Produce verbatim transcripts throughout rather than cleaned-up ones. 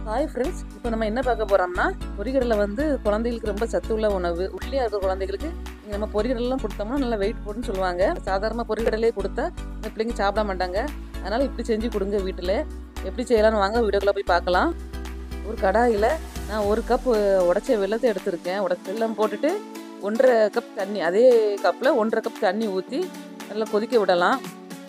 Hi friends, இப்போ நம்ம என்ன பார்க்க போறோம்னா பொரிகடலை வந்து குழந்தைகளுக்கு ரொம்ப சத்துள்ள உணவு. உள்ளே இருக்கிற குழந்தைகளுக்கு நம்ம பொரிகடலாம் கொடுத்தோம்னா நல்லா வெயிட் போட்டுன்னு சொல்லுவாங்க. சாதாரண பொரிகடலே கொடுத்தா இந்த பிள்ளைங்க சாப்பிட மாட்டாங்க. அதனால இப்படி செஞ்சு கொடுங்க வீட்டில். எப்படி செய்யலாம்னு வாங்க வீடியோக்குள்ள போய் பார்க்கலாம். ஒரு கடாயில் நான் ஒரு கப் உடைச்ச வெல்லத்தை எடுத்திருக்கேன். உட வெல்லம் போட்டுட்டு ஒன்றரை கப் தண்ணி, அதே கப்பில் ஒன்றரை கப் தண்ணி ஊற்றி நல்லா கொதிக்க விடலாம்.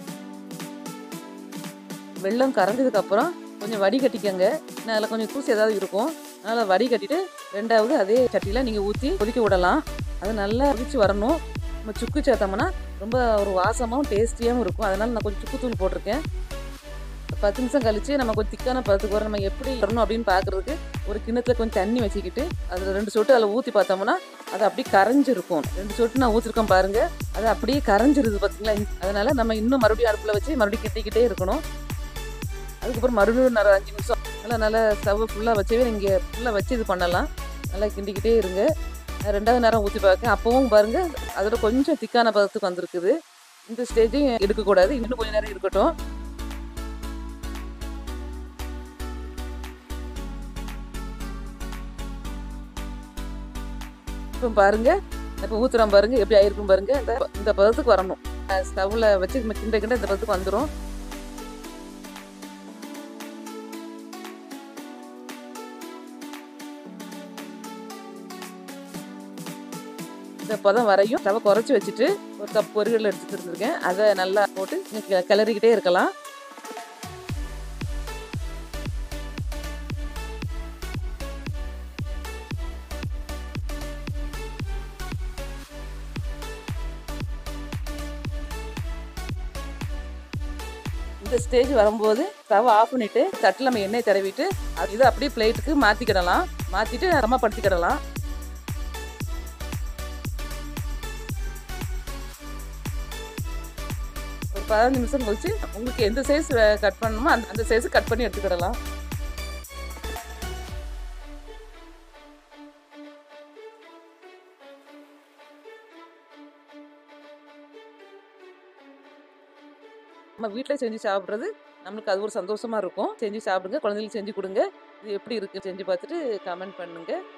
வெல்லம் கரைஞ்சதுக்கப்புறம் கொஞ்சம் வடிகட்டிக்கங்க. ஏன்னா அதில் கொஞ்சம் தூசி ஏதாவது இருக்கும். அதனால் வடிகட்டிட்டு ரெண்டாவது அதே சட்டியில் நீங்கள் ஊற்றி கொதிக்க விடலாம். அது நல்லா கொதிச்சு வரணும். நம்ம சுக்கு சேர்த்தோம்னா ரொம்ப ஒரு வாசமாகவும் டேஸ்டியாகவும் இருக்கும். அதனால் நான் கொஞ்சம் சுக்கு தூள் போட்டிருக்கேன். பத்து நிமிஷம் கழித்து நம்ம கொஞ்சம் திக்கான பதத்துக்கு வர நம்ம எப்படி வரணும் அப்படின்னு பார்க்குறதுக்கு ஒரு கிண்ணத்தில் கொஞ்சம் தண்ணி வச்சுக்கிட்டு அதில் ரெண்டு சொட்டு அதில் ஊற்றி பார்த்தோம்னா அது அப்படியே கரைஞ்சிருக்கும். ரெண்டு சொட்டு நான் ஊற்றிருக்கேன் பாருங்கள், அது அப்படியே கரைஞ்சிருது பார்த்தீங்களா. அதனால் நம்ம இன்னும் மறுபடியும் அடுப்பில் வச்சு மறுபடியும் கிட்டிக்கிட்டே இருக்கணும். அதுக்கப்புறம் மறுபடியும் ஒரு அஞ்சு நிமிஷம் நல்லா நல்லா ஸ்டவ் ஃபுல்லாக வச்சவே நீங்கள் ஃபுல்லாக வச்சு இது பண்ணலாம். நல்லா கிண்டிக்கிட்டே இருங்க. ரெண்டாவது நேரம் ஊற்றி பார்க்க அப்பவும் பாருங்கள் அதோட கொஞ்சம் திக்கான பதத்துக்கு வந்திருக்குது. இந்த ஸ்டேஜையும் எடுக்கக்கூடாது, இன்னும் கொஞ்சம் நேரம் இருக்கட்டும். இப்போ பாருங்க, இப்போ ஊற்றுறோம் பாருங்க எப்படி ஆயிருக்கும் பாருங்க. இந்த இந்த பதத்துக்கு வரணும். ஸ்டவ்வில் வச்சு கிண்ட கிண்ட இந்த பதத்துக்கு வந்துடும். இந்த பதம் வரையும் ஸ்டவ் குறைச்சி வச்சுட்டு ஒரு கப் பொரிகடலை எடுத்துட்டு இருந்திருக்கேன். அதை நல்லா போட்டு கிளறிக்கிட்டே இருக்கலாம். இந்த ஸ்டேஜ் வரும்போது ஸ்டவ் ஆஃப் பண்ணிட்டு தட்டில் நம்ம எண்ணெய் தடவிட்டு அது இதை அப்படியே பிளேட்டுக்கு மாற்றிக்கிடலாம். மாற்றிட்டு சமப்படுத்திக்கிடலாம். ஒரு பதினஞ்சு நிமிஷம் கழிச்சு உங்களுக்கு எந்த சைஸ் கட் பண்ணணுமோ அந்த அந்த சைஸ் கட் பண்ணி எடுத்துக்கிடலாம். நம்ம வீட்டில் செஞ்சு சாப்பிட்றது நம்மளுக்கு அது ஒரு சந்தோஷமா இருக்கும். செஞ்சு சாப்பிடுங்க, குழந்தைகளுக்கு செஞ்சு கொடுங்க. இது எப்படி இருக்கு செஞ்சு பார்த்துட்டு கமெண்ட் பண்ணுங்க.